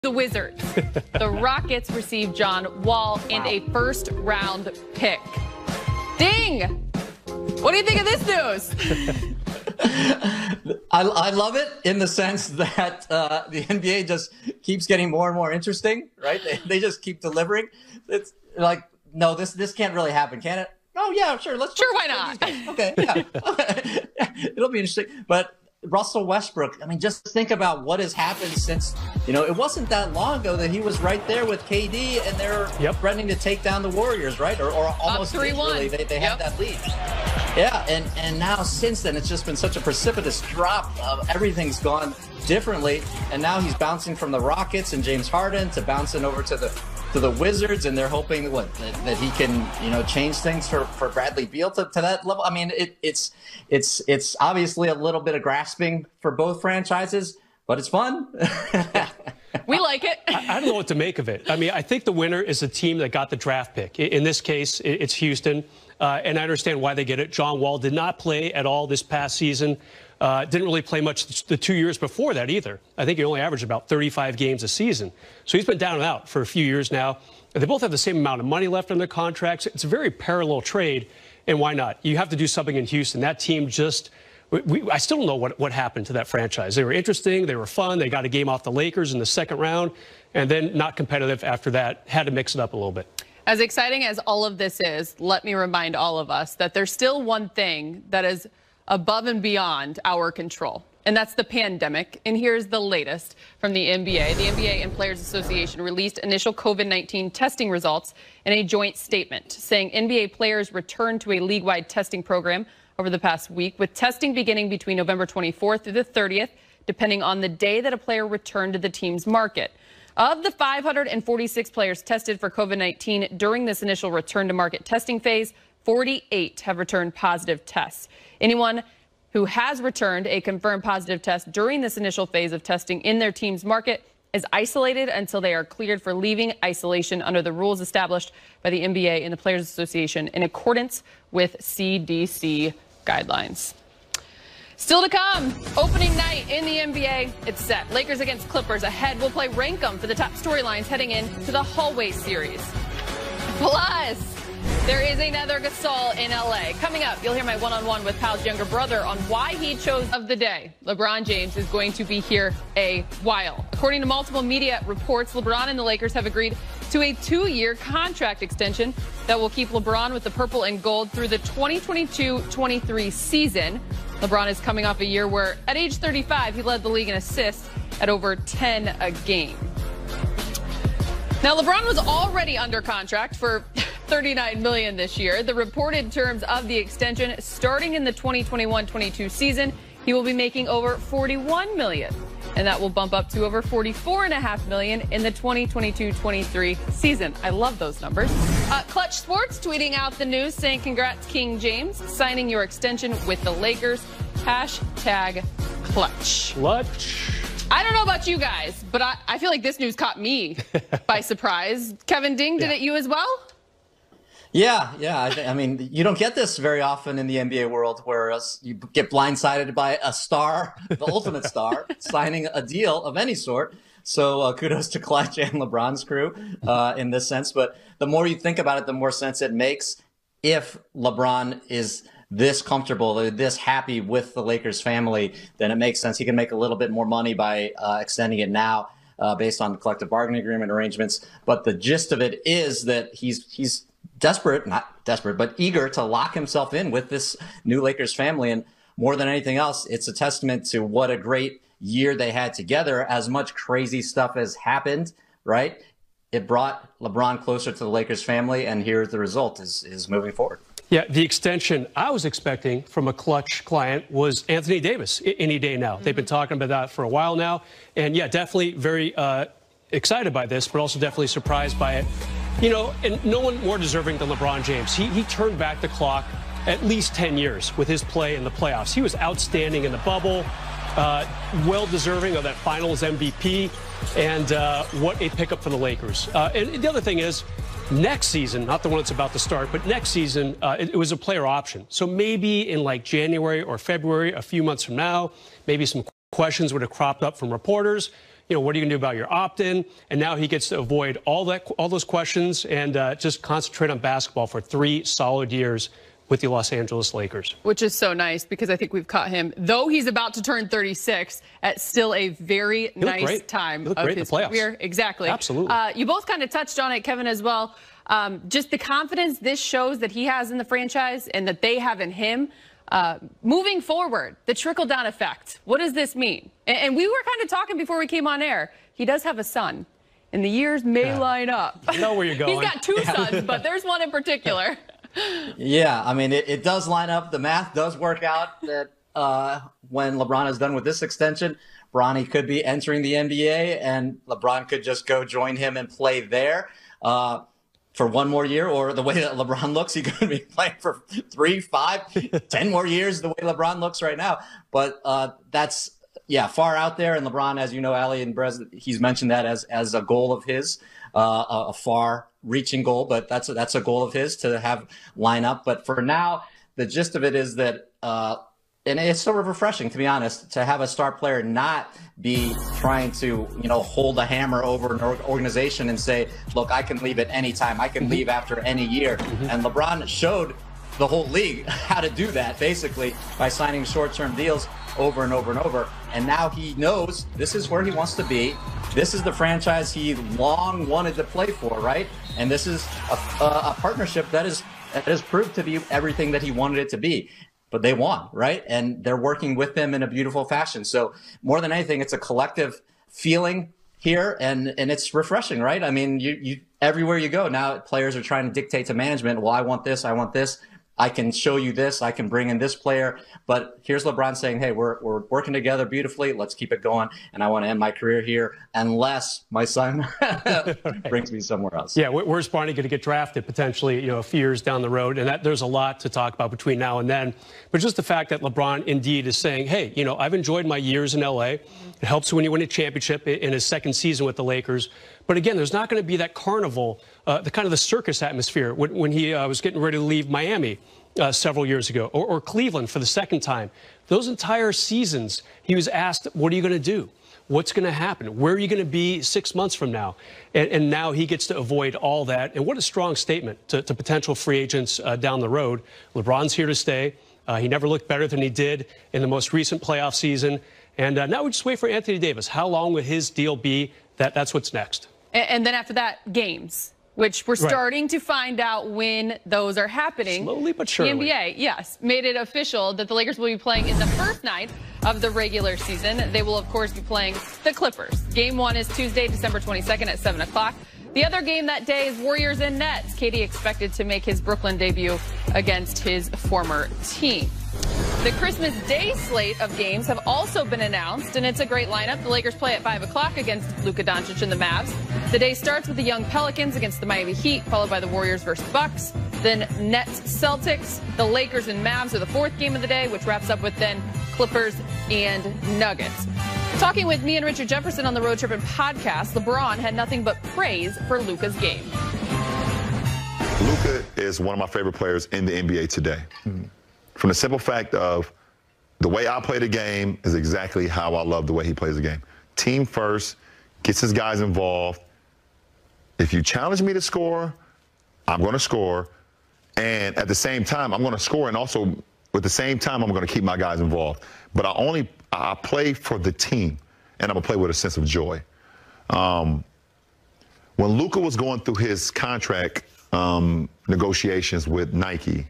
The Wizards. The Rockets received John Wall and a first-round pick. Ding! What do you think of this news? I love it in the sense that the NBA just keeps getting more and more interesting, right? They just keep delivering. It's like, no, this can't really happen, can it? Oh, yeah, sure. Sure, why not? Okay, yeah. It'll be interesting. But Russell Westbrook, I mean, just think about what has happened since, it wasn't that long ago that he was right there with KD and they're threatening to take down the Warriors, right? Or almost 3-1. Really. They had that lead. Yeah, and now since then, it's just been such a precipitous drop. Everything's gone differently, and now he's bouncing from the Rockets and James Harden to bouncing over to the Wizards, and they're hoping that he can change things for Bradley Beal to that level. I mean, it's obviously a little bit of grasping for both franchises, but it's fun. We like it. I don't know what to make of it. I mean, I think the winner is the team that got the draft pick. In this case, it's Houston, and I understand why they get it. John Wall did not play at all this past season. Didn't really play much the 2 years before that either. I think he only averaged about 35 games a season. So he's been down and out for a few years now. They both have the same amount of money left on their contracts. It's a very parallel trade, and why not? You have to do something in Houston. That team just... I still don't know what happened to that franchise. They were interesting. They were fun. They got a game off the Lakers in the second round, and then not competitive after that. Had to mix it up a little bit. As exciting as all of this is, let me remind all of us that there's still one thing that is above and beyond our control, and that's the pandemic. And here's the latest from the NBA. The NBA and Players Association released initial COVID-19 testing results in a joint statement, saying NBA players returned to a league-wide testing program over the past week, with testing beginning between November 24th through the 30th, depending on the day that a player returned to the team's market. Of the 546 players tested for COVID-19 during this initial return to market testing phase, 48 have returned positive tests. Anyone who has returned a confirmed positive test during this initial phase of testing in their team's market is isolated until they are cleared for leaving isolation under the rules established by the NBA and the Players Association in accordance with CDC guidelines. Still to come, opening night in the NBA, it's set. Lakers against Clippers ahead. We'll play rank 'em for the top storylines heading into the hallway series. Plus, there is another Gasol in LA. Coming up, you'll hear my one-on-one with Pal's younger brother on why he chose of the day. LeBron James is going to be here a while. According to multiple media reports, LeBron and the Lakers have agreed to a 2-year contract extension that will keep LeBron with the purple and gold through the 2022-23 season. LeBron is coming off a year where, at age 35, he led the league in assists at over 10 a game. Now, LeBron was already under contract for $39 million this year. The reported terms of the extension, starting in the 2021-22 season, he will be making over $41 million. And that will bump up to over $44.5 million in the 2022-23 season. I love those numbers. Clutch Sports tweeting out the news saying, congrats, King James, signing your extension with the Lakers. Hashtag clutch. Clutch. I don't know about you guys, but I feel like this news caught me by surprise. Kevin Ding, did it you as well? Yeah. I mean, you don't get this very often in the NBA world, where you get blindsided by a star, the ultimate star, signing a deal of any sort. So kudos to Clutch and LeBron's crew in this sense. But the more you think about it, the more sense it makes. If LeBron is this comfortable, this happy with the Lakers family, then it makes sense. He can make a little bit more money by extending it now based on the collective bargaining agreement arrangements. But the gist of it is that he's not desperate, but eager to lock himself in with this new Lakers family. And more than anything else, it's a testament to what a great year they had together. As much crazy stuff has happened, right? It brought LeBron closer to the Lakers family, and here's the result is moving forward. Yeah, the extension I was expecting from a Clutch client was Anthony Davis any day now. They've been talking about that for a while now. And yeah, definitely very excited by this, but also definitely surprised by it. And no one more deserving than LeBron James. He turned back the clock at least 10 years with his play in the playoffs. He was outstanding in the bubble, well deserving of that finals MVP, and what a pickup for the Lakers. And the other thing is, next season, not the one that's about to start, but next season, it was a player option. So maybe in like January or February, a few months from now, maybe some questions would have cropped up from reporters. what are you going to do about your opt-in? And now he gets to avoid all those questions and just concentrate on basketball for 3 solid years with the Los Angeles Lakers. Which is so nice because I think we've caught him, though he's about to turn 36, at still a very nice time of his career. Exactly. Absolutely. You both kind of touched on it, Kevin, as well. Just the confidence this shows that he has in the franchise and that they have in him. Moving forward, the trickle-down effect. What does this mean? And we were kind of talking before we came on air. He does have a son, and the years may line up. You know where you're going. He's got 2 sons, but there's one in particular. Yeah, I mean, it does line up. The math does work out that when LeBron is done with this extension, Bronny could be entering the NBA, and LeBron could just go join him and play there for 1 more year. Or the way that LeBron looks, he could be playing for 3, 5, 10 more years the way LeBron looks right now. But that's, far out there. And LeBron, as you know, Ali and Brez, he's mentioned that as a goal of his, a far-reaching goal, but that's a goal of his to have line up. But for now, the gist of it is that, and it's sort of refreshing, to be honest, to have a star player not be trying to, hold a hammer over an organization and say, look, I can leave at any time. I can leave after any year. And LeBron showed the whole league how to do that, basically, by signing short-term deals over and over and over. And now he knows this is where he wants to be. This is the franchise he long wanted to play for, right? And this is a partnership that has proved to be everything that he wanted it to be. But they won, right? And they're working with them in a beautiful fashion. So more than anything, it's a collective feeling here, and it's refreshing, right? I mean, you everywhere you go now, players are trying to dictate to management. Well, I want this. I want this. I can show you this. I can bring in this player. But here's LeBron saying, hey, we're working together beautifully. Let's keep it going. And I want to end my career here unless my son brings me somewhere else. Yeah, where's Bronny going to get drafted potentially, a few years down the road? And there's a lot to talk about between now and then. But just the fact that LeBron indeed is saying, hey, I've enjoyed my years in L.A. It helps when you win a championship in his second season with the Lakers. But again, there's not going to be that carnival, the kind of the circus atmosphere when he was getting ready to leave Miami several years ago, or Cleveland for the second time. Those entire seasons, he was asked, what are you going to do? What's going to happen? Where are you going to be 6 months from now? And now he gets to avoid all that. And what a strong statement to potential free agents down the road. LeBron's here to stay. He never looked better than he did in the most recent playoff season. And now we just wait for Anthony Davis. How long will his deal be? That's what's next. And then after that, games, which we're starting to find out when those are happening. Slowly but surely. The NBA, yes, made it official that the Lakers will be playing in the first night of the regular season. They will, of course, be playing the Clippers. Game 1 is Tuesday, December 22nd at 7 o'clock. The other game that day is Warriors and Nets. KD expected to make his Brooklyn debut against his former team. The Christmas Day slate of games have also been announced, and it's a great lineup. The Lakers play at 5 o'clock against Luka Doncic and the Mavs. The day starts with the young Pelicans against the Miami Heat, followed by the Warriors versus Bucks. Then Nets Celtics. The Lakers and Mavs are the 4th game of the day, which wraps up with then Clippers and Nuggets. Talking with me and Richard Jefferson on the Road Trippin' podcast, LeBron had nothing but praise for Luka's game. Luka is one of my favorite players in the NBA today. From the simple fact of the way I play the game is exactly how I love the way he plays the game. Team first, gets his guys involved. If you challenge me to score, I'm going to score. And at the same time, I'm going to score. And also, at the same time, I'm going to keep my guys involved. But I play for the team, and I'm going to play with a sense of joy. When Luka was going through his contract negotiations with Nike,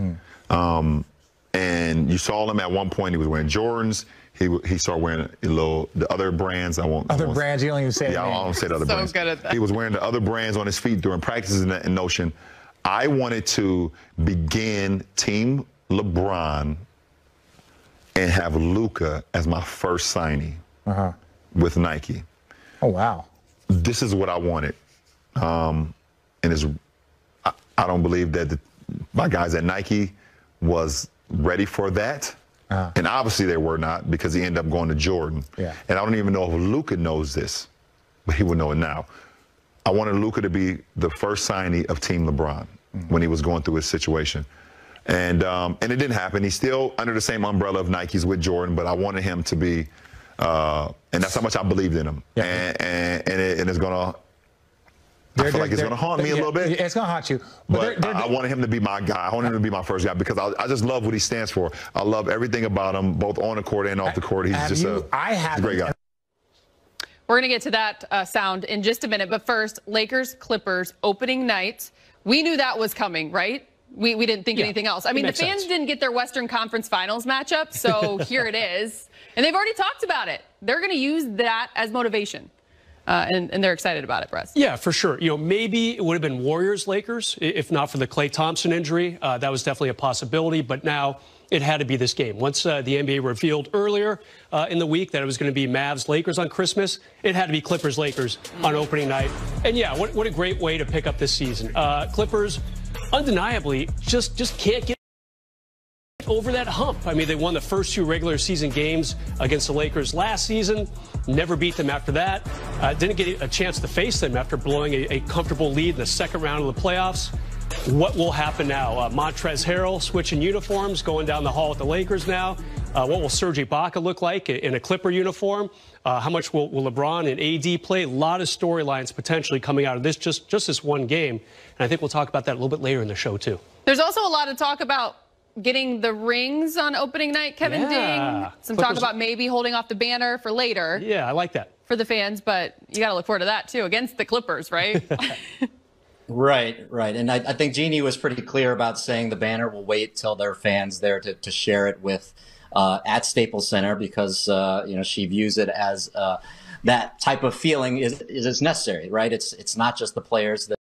and you saw him at one point, he was wearing Jordans. He started wearing the other brands. Other brands, you don't even say. Yeah, I don't say the other brands. So good at that. He was wearing the other brands on his feet during practices in Notion. I wanted to begin Team LeBron and have Luka as my first signing with Nike. Oh, wow. This is what I wanted. And I don't believe that my guys at Nike was ready for that. And obviously they were not, because he ended up going to Jordan. Yeah. And I don't even know if Luka knows this, but he would know it now. I wanted Luka to be the first signee of Team LeBron when he was going through his situation. And it didn't happen. He's still under the same umbrella of Nike's with Jordan, but I wanted him to be And that's how much I believed in him. Yeah. And it's going to, I feel like it's going to haunt me a little bit. It's going to haunt you. But I wanted him to be my guy. I wanted him to be my first guy because I just love what he stands for. I love everything about him, both on the court and off the court. He's just a great guy. We're going to get to that sound in just a minute. But first, Lakers-Clippers opening night. We knew that was coming, right? We didn't think anything else. I mean, the fans didn't get their Western Conference Finals matchup, so here it is. And they've already talked about it. They're going to use that as motivation. And they're excited about it, Bress. Yeah, for sure. You know, maybe it would have been Warriors-Lakers if not for the Klay Thompson injury. That was definitely a possibility, but now it had to be this game. Once the NBA revealed earlier in the week that it was going to be Mavs-Lakers on Christmas, it had to be Clippers-Lakers on opening night. And yeah, what a great way to pick up this season. Clippers undeniably just can't get over that hump. I mean, they won the first 2 regular season games against the Lakers last season, never beat them after that, didn't get a chance to face them after blowing a comfortable lead in the second round of the playoffs. What will happen now? Montrezl Harrell switching uniforms, going down the hall with the Lakers now. What will Serge Ibaka look like in a Clipper uniform? How much will LeBron and AD play? A lot of storylines potentially coming out of this, just this one game. And I think we'll talk about that a little bit later in the show, too. There's also a lot of talk about getting the rings on opening night, Kevin Ding. Some talk about maybe holding off the banner for later. Yeah, I like that. For the fans, but you got to look forward to that, too, against the Clippers, right? Right. And I think Jeannie was pretty clear about saying the banner will wait till there are fans there to share it with at Staples Center because, she views it as that type of feeling is necessary, right? It's not just the players that